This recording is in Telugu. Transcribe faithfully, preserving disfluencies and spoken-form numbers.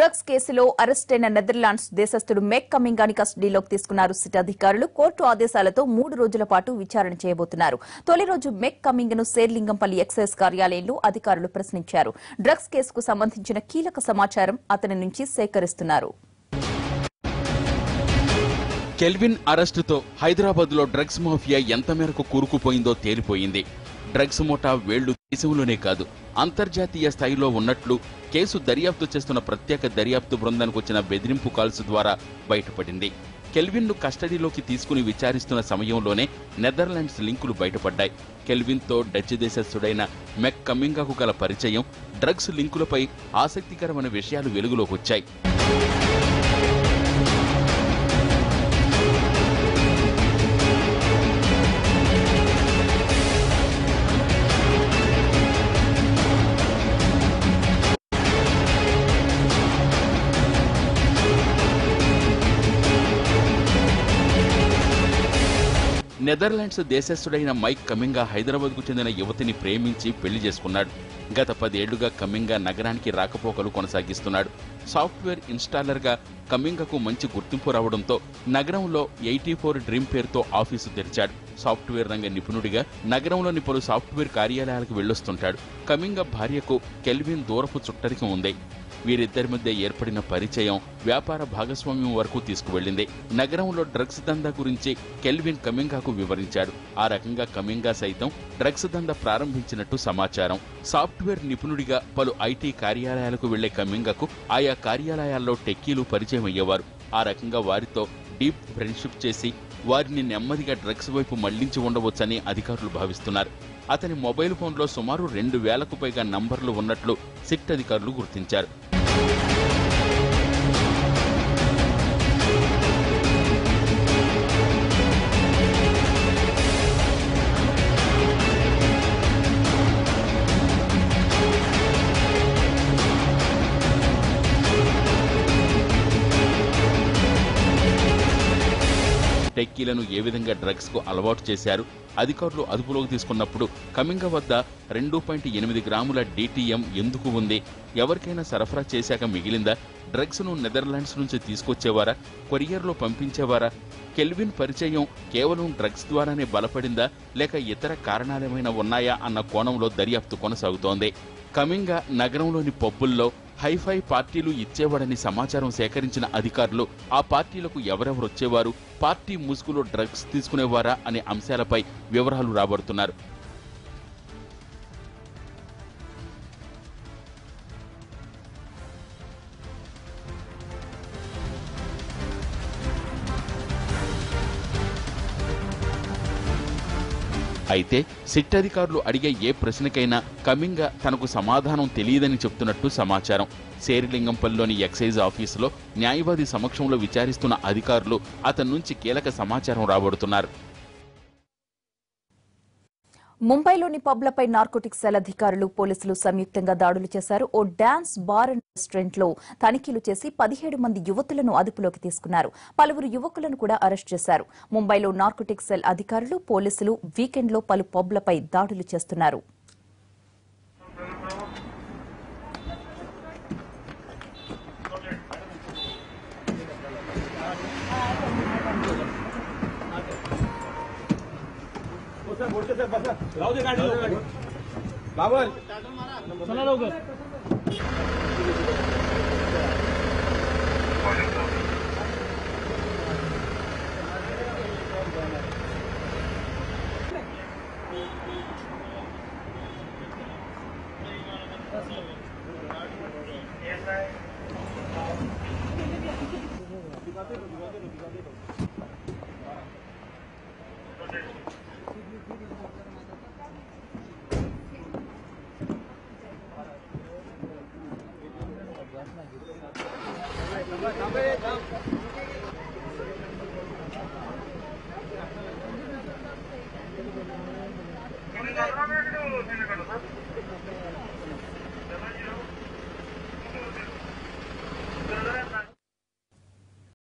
డ్రగ్స్ కేసులో అరెస్టైన నెదర్లాండ్స్ దేశస్థుడు మెక్ కమింగాని కస్టడీలోకి తీసుకున్నారు సిట్ అధికారులు. కోర్టు ఆదేశాలతో మూడు రోజుల పాటు విచారణ చేయబోతున్నారు. తొలి రోజు మెక్ కమింగను శేర్లింగంపల్లి ఎక్సైజ్ కార్యాలయంలో అధికారులు ప్రశ్నించారు. డ్రగ్స్ కేసుకు సంబంధించిన కీలక సమాచారం అతని నుంచి సేకరిస్తున్నారు. కెల్విన్ అరెస్టుతో హైదరాబాద్ లో డ్రగ్స్ మాఫియా ఎంత మేరకు కూరుకుపోయిందో తేలిపోయింది. డ్రగ్స్ మోటా వేళ్లు దేశంలోనే కాదు అంతర్జాతీయ స్థాయిలో ఉన్నట్లు కేసు దర్యాప్తు చేస్తున్న ప్రత్యేక దర్యాప్తు బృందానికి వచ్చిన బెదిరింపు కాల్స్ ద్వారా బయటపడింది. కెల్విన్ ను కస్టడీలోకి తీసుకుని విచారిస్తున్న సమయంలోనే నెదర్లాండ్స్ లింకులు బయటపడ్డాయి. కెల్విన్ తో డచ్ దేశస్థుడైన మెక్ కమింగాకు గల పరిచయం, డ్రగ్స్ లింకులపై ఆసక్తికరమైన విషయాలు వెలుగులోకి వచ్చాయి. నెదర్లాండ్స్ దేశస్థుడైన మైక్ కమింగా హైదరాబాద్ కు చెందిన యువతిని ప్రేమించి పెళ్లి చేసుకున్నాడు. గత పదేళ్లుగా కమింగా నగరానికి రాకపోకలు కొనసాగిస్తున్నాడు. సాఫ్ట్వేర్ ఇన్స్టాలర్ గా కమింగాకు మంచి గుర్తింపు రావడంతో నగరంలో ఎయిటీ ఫోర్ డ్రీమ్ పేరుతో ఆఫీసు తెరిచాడు. సాఫ్ట్వేర్ రంగ నిపుణుడిగా నగరంలోని పలు సాఫ్ట్వేర్ కార్యాలయాలకు వెళ్లొస్తుంటాడు. కమింగా భార్యకు కెల్విన్ దూరపు చుట్టరికం ఉంది. వీరిద్దరి మధ్య ఏర్పడిన పరిచయం వ్యాపార భాగస్వామ్యం వరకు తీసుకువెళ్లింది. నగరంలో డ్రగ్స్ దందా గురించి కెల్విన్ కమింగాకు వివరించాడు. ఆ రకంగా కమింగా సైతం డ్రగ్స్ దందా ప్రారంభించినట్టు సమాచారం. సాఫ్ట్వేర్ నిపుణుడిగా పలు ఐటీ కార్యాలయాలకు వెళ్లే కమింగాకు ఆయా కార్యాలయాల్లో టెక్కీలు పరిచయం అయ్యేవారు. ఆ రకంగా వారితో డీప్ ఫ్రెండ్షిప్ చేసి వారిని నెమ్మదిగా డ్రగ్స్ వైపు మళ్లించి ఉండవచ్చని అధికారులు భావిస్తున్నారు. అతని మొబైల్ ఫోన్లో సుమారు రెండు వేలకు పైగా నంబర్లు ఉన్నట్లు సిట్ అధికారులు గుర్తించారు. టెక్కీలను ఏ విధంగా డ్రగ్స్ కు అలవాటు చేశారు, అధికారులు అదుపులోకి తీసుకున్నప్పుడు కమింగా వద్ద రెండు పాయింట్ ఎనిమిది గ్రాముల డీటీఎం ఎందుకు ఉంది, ఎవరికైనా సరఫరా చేశాక మిగిలిందా, డ్రగ్స్ ను నెదర్లాండ్స్ నుంచి తీసుకొచ్చేవారా, కొరియర్లో పంపించేవారా, కెల్విన్ పరిచయం కేవలం డ్రగ్స్ ద్వారానే బలపడిందా లేక ఇతర కారణాలేమైనా ఉన్నాయా అన్న కోణంలో దర్యాప్తు కొనసాగుతోంది. కమింగా నగరంలోని పబ్బుల్లో హైఫై పార్టీలు ఇచ్చేవాడని సమాచారం సేకరించిన అధికారులు ఆ పార్టీలకు ఎవరెవరు వచ్చేవారు, పార్టీ ముసుగులో డ్రగ్స్ తీసుకునేవారా అనే అంశాలపై వివరాలు రాబడుతున్నారు. అయితే సిట్ అధికారులు అడిగే ఏ ప్రశ్నకైనా కమింగా తనకు సమాధానం తెలియదని చెప్తున్నట్టు సమాచారం. శేరిలింగంపల్లిలోని ఎక్సైజ్ ఆఫీసులో న్యాయవాది సమక్షంలో విచారిస్తున్న అధికారులు అతని నుంచి కీలక సమాచారం రాబడుతున్నారు. ముంబైలోని పబ్లపై నార్కోటిక్స్ సెల్ అధికారులు పోలీసులు సంయుక్తంగా దాడులు చేశారు. ఓ డాన్స్ బార్ అండ్ రెస్టారెంట్ లో తనిఖీలు చేసి పదిహేడు మంది యువతులను అదుపులోకి తీసుకున్నారు. పలువురు యువకులను కూడా అరెస్ట్ చేశారు. ముంబైలో నార్కోటిక్స్ సెల్ అధికారులు పోలీసులు వీకెండ్ లో పలు పబ్లపై దాడులు చేస్తున్నారు. राहू दे गाडी बाबर चला लवकर Gracias.